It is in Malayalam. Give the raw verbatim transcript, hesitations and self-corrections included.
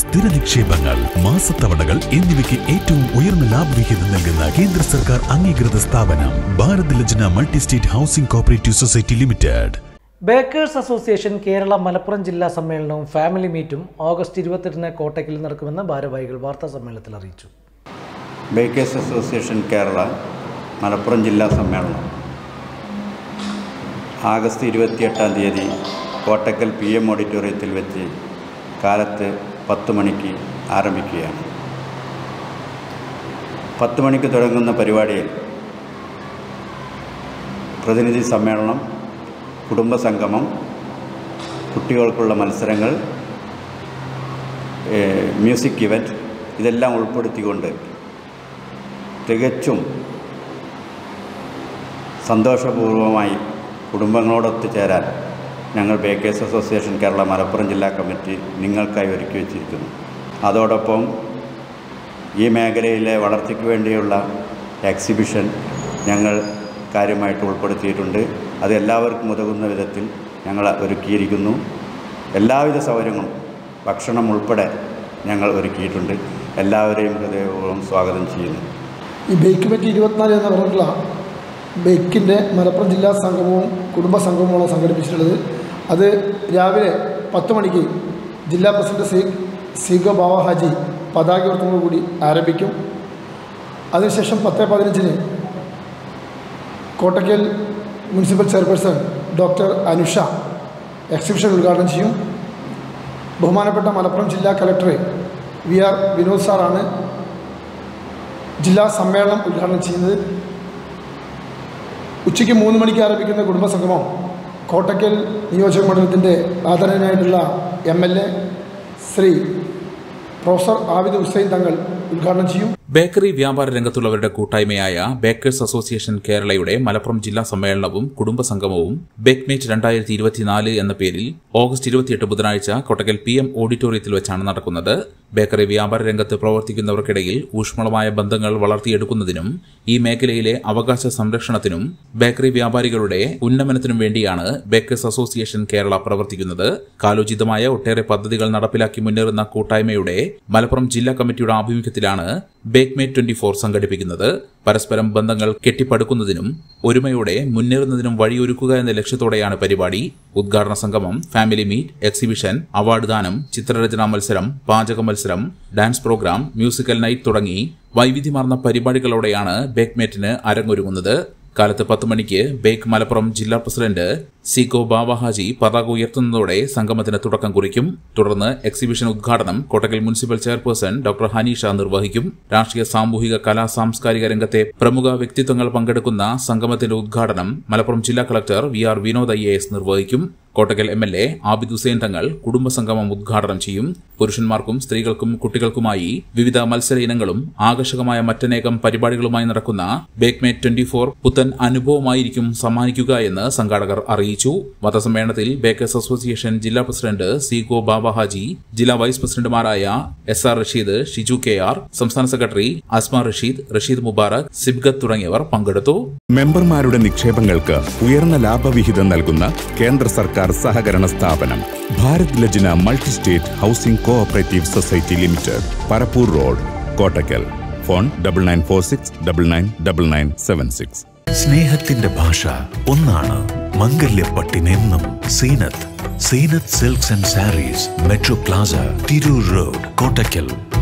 സ്ഥിര നിക്ഷേപങ്ങൾ, മാസത്തവണകൾ എന്നിവയ്ക്ക് ഏറ്റവും ഉയർന്ന ലാഭവിഹിതം നൽകുന്ന കേന്ദ്ര സർക്കാർ അംഗീകൃത സ്ഥാപനം Bharat Lajna multi state housing cooperative society limited. Bakers association Kerala Malappuram ജില്ലാ സമ്മേളനവും ഫാമിലി മീറ്റും ഓഗസ്റ്റ് ഇരുപത്തെട്ടിന് കോട്ടയ്ക്കൽ നടക്കുമെന്ന് ഭാരവാഹികൾ വാർത്താ സമ്മേളനത്തിൽ അറിയിച്ചു. ബേക്കേഴ്സ് അസോസിയേഷൻ കേരള മലപ്പുറം ജില്ലാ സമ്മേളനം ആഗസ്റ്റ് ഇരുപത്തിയെട്ടാം തീയതി കോട്ടയ്ക്കൽ പി എം ഓഡിറ്റോറിയത്തിൽ വെച്ച് കാലത്ത് പത്ത് മണിക്ക് ആരംഭിക്കുകയാണ്. പത്ത് മണിക്ക് തുടങ്ങുന്ന പരിപാടിയിൽ പ്രതിനിധി സമ്മേളനം, കുടുംബസംഗമം, കുട്ടികൾക്കുള്ള മത്സരങ്ങൾ, മ്യൂസിക് ഇവൻറ്റ് ഇതെല്ലാം ഉൾപ്പെടുത്തിക്കൊണ്ട് തികച്ചും സന്തോഷപൂർവമായി കുടുംബങ്ങളോടൊത്തു ചേരാൻ ഞങ്ങൾ ബേക്കേഴ്സ് അസോസിയേഷൻ കേരള മലപ്പുറം ജില്ലാ കമ്മിറ്റി നിങ്ങൾക്കായി ഒരുക്കി വച്ചിരിക്കുന്നു. അതോടൊപ്പം ഈ മേഖലയിലെ വളർച്ചയ്ക്ക് വേണ്ടിയുള്ള എക്സിബിഷൻ ഞങ്ങൾ കാര്യമായിട്ട് ഉൾപ്പെടുത്തിയിട്ടുണ്ട്. അത് എല്ലാവർക്കും ഉതകുന്ന വിധത്തിൽ ഞങ്ങൾ ഒരുക്കിയിരിക്കുന്നു. എല്ലാവിധ സൗകര്യങ്ങളും ഭക്ഷണം ഉൾപ്പെടെ ഞങ്ങൾ ഒരുക്കിയിട്ടുണ്ട്. എല്ലാവരെയും ഹൃദയപൂർവ്വം സ്വാഗതം ചെയ്യുന്നു. ഈ ബേക്ക് പറ്റി ഇരുപത്തിനാല് എന്ന് പറഞ്ഞിട്ടുള്ള ബേക്കിൻ്റെ മലപ്പുറം ജില്ലാ സംഗമവും കുടുംബ സംഗമവുമാണ് സംഘടിപ്പിച്ചിട്ടുള്ളത്. അത് രാവിലെ പത്ത് മണിക്ക് ജില്ലാ പ്രസിഡന്റ് സി സീഗോ ബാവ ഹാജി പതാകയോടത്തോടുകൂടി ആരംഭിക്കും. അതിനുശേഷം പത്ത് പതിനഞ്ചിന് Kottakkal municipal chairperson doctor Anusha exhibition ഉദ്ഘാടനം ചെയ്യും. ബഹുമാനപ്പെട്ട മലപ്പുറം ജില്ലാ കലക്ടർ വി ആർ വിനോദ് സാറാണ് ജില്ലാ സമ്മേളനം ഉദ്ഘാടനം ചെയ്യുന്നത്. ഉച്ചയ്ക്ക് മൂന്ന് മണിക്ക് ആരംഭിക്കുന്ന കുടുംബസംഗമം കോട്ടയ്ക്കൽ നിയോജക മണ്ഡലത്തിൻ്റെ ആദരണീയനായിട്ടുള്ള M L A Shri professor Abid Hussain Thangal ഉദ്ഘാടനം ചെയ്യും. ബേക്കറി വ്യാപാര രംഗത്തുള്ളവരുടെ കൂട്ടായ്മയായ ബേക്കേഴ്സ് അസോസിയേഷൻ കേരളയുടെ മലപ്പുറം ജില്ലാ സമ്മേളനവും കുടുംബസംഗമവും ബേക്ക്മേറ്റ് രണ്ടായിരത്തി ഇരുപത്തിനാല് എന്ന പേരിൽ ഓഗസ്റ്റ് ഇരുപത്തിയെട്ട് ബുധനാഴ്ച കോട്ടയ്ക്കൽ പി എം ഓഡിറ്റോറിയത്തിൽ വെച്ചാണ് നടക്കുന്നത്. ബേക്കറി വ്യാപാര രംഗത്ത് പ്രവർത്തിക്കുന്നവർക്കിടയിൽ ഊഷ്മളമായ ബന്ധങ്ങൾ വളർത്തിയെടുക്കുന്നതിനും ഈ മേഖലയിലെ അവകാശ സംരക്ഷണത്തിനും ബേക്കറി വ്യാപാരികളുടെ ഉന്നമനത്തിനും വേണ്ടിയാണ് ബേക്കേഴ്സ് അസോസിയേഷൻ കേരള പ്രവർത്തിക്കുന്നത്. കാലോചിതമായ ഒട്ടേറെ പദ്ധതികൾ നടപ്പിലാക്കി മുന്നേറുന്ന കൂട്ടായ്മയുടെ മലപ്പുറം ജില്ലാ കമ്മിറ്റിയുടെ ആഭിമുഖ്യത്തിലാണ് ബേക്ക്മേറ്റ് ട്വന്റി ഫോർ സംഘടിപ്പിക്കുന്നത്. പരസ്പരം ബന്ധങ്ങൾ കെട്ടിപ്പടുക്കുന്നതിനും ഒരുമയോടെ മുന്നേറുന്നതിനും വഴിയൊരുക്കുക എന്ന ലക്ഷ്യത്തോടെയാണ് പരിപാടി. ഉദ്ഘാടന സംഗമം, ഫാമിലി മീറ്റ്, എക്സിബിഷൻ, അവാർഡ് ദാനം, ചിത്രരചനാ മത്സരം, പാചക മത്സരം, ഡാൻസ് പ്രോഗ്രാം, മ്യൂസിക്കൽ നൈറ്റ് തുടങ്ങി വൈവിധ്യമാർന്ന പരിപാടികളോടെയാണ് ബേക്ക്മേറ്റിന് അരങ്ങൊരുങ്ങുന്നത്. കാലത്ത് പത്ത് മണിക്ക് ബേക്ക് മലപ്പുറം ജില്ലാ പ്രസിഡന്റ് സീഗോ ബാവ ഹാജി പതാക ഉയർത്തുന്നതോടെ സംഗമത്തിന് തുടക്കം കുറിക്കും. തുടർന്ന് എക്സിബിഷൻ ഉദ്ഘാടനം Kottakkal municipal chairperson doctor Haneesha നിർവഹിക്കും. രാഷ്ട്രീയ, സാമൂഹിക, കലാ, സാംസ്കാരിക രംഗത്തെ പ്രമുഖ വ്യക്തിത്വങ്ങൾ പങ്കെടുക്കുന്ന സംഗമത്തിന്റെ ഉദ്ഘാടനം മലപ്പുറം ജില്ലാ collector V R Vinod I A S നിർവഹിക്കും. Kottakkal M L A Abid Hussain Thangal കുടുംബസംഗമം ഉദ്ഘാടനം ചെയ്യും. പുരുഷന്മാർക്കും സ്ത്രീകൾക്കും കുട്ടികൾക്കുമായി വിവിധ മത്സര ഇനങ്ങളും ആകർഷകമായ മറ്റനേകം പരിപാടികളുമായി നടക്കുന്ന ബേക്ക്മേറ്റ് ട്വന്റി ഫോർ പുത്തൻ അനുഭവമായിരിക്കും സമ്മാനിക്കുക എന്ന് സംഘാടകർ അറിയിച്ചു. മതസമ്മേളനത്തിൽ ബേക്കേഴ്സ് അസോസിയേഷൻ ജില്ലാ പ്രസിഡന്റ് സീഗോ ബാവ ഹാജി, ജില്ലാ വൈസ് പ്രസിഡന്റുമാരായ S R Rasheed, Shiju K R, സംസ്ഥാന സെക്രട്ടറി അസ്മ റഷീദ്, റഷീദ് മുബാറക്, സിബ്ഗത്ത് തുടങ്ങിയവർ പങ്കെടുത്തു. മെമ്പർമാരുടെ നിക്ഷേപങ്ങൾക്ക് ഉയർന്ന ലാഭവിഹിതം നൽകുന്ന കേന്ദ്ര സർക്കാർ സഹകരണ സ്ഥാപനം Bharat Lajna multi state housing cooperative society limited, Parappur road, Kottakkal. Phone double nine four six double nine double nine seven six. സ്നേഹത്തിന്റെ ഭാഷ ഒന്നാണ്, മംഗല്യപ്പട്ടിനെന്നും Zeenath. Zeenath silks and sarees, metro plaza, Tirur road, Kottakkal.